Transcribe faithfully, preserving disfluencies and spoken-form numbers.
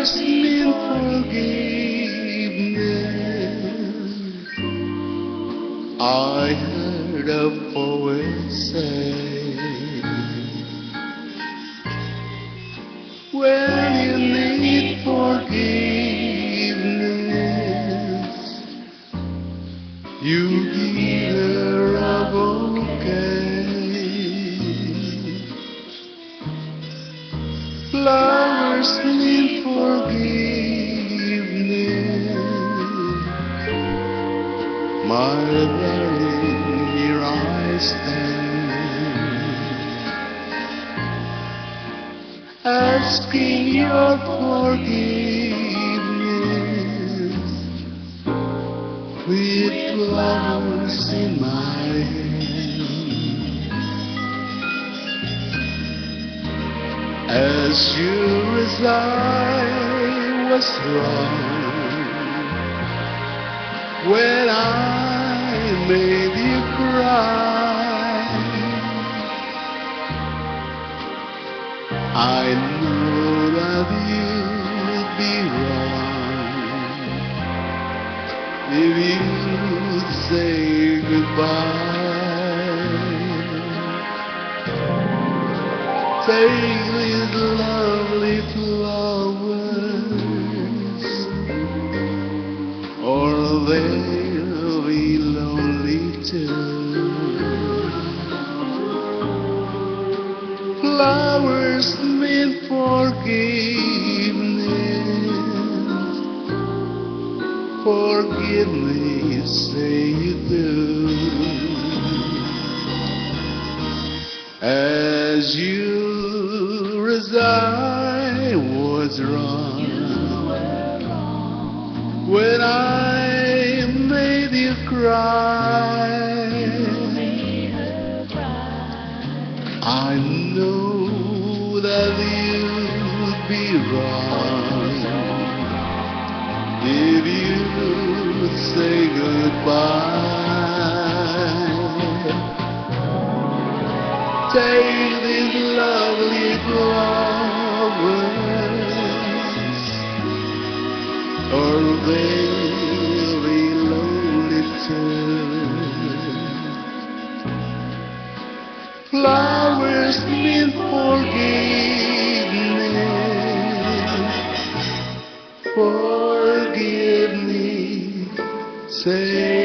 Flowers mean forgiveness. I heard a poet say, when you need forgiveness, you give her a bouquet. Flowers mean forgiveness. My darling, here I stand, asking your forgiveness, with flowers in my hand. As sure as I was wrong when I made you cry, I know that you'd be wrong if you'd say goodbye. Take these lovely flowers, or they'll be lonely too. Flowers mean forgiveness. Forgive me, say you do. As sure as I was wrong when I made you cry, I know that you'd be wrong if you'd say goodbye. Take these lovely flowers, or they'll be lonely too. Flowers mean forgiveness. Forgive me, say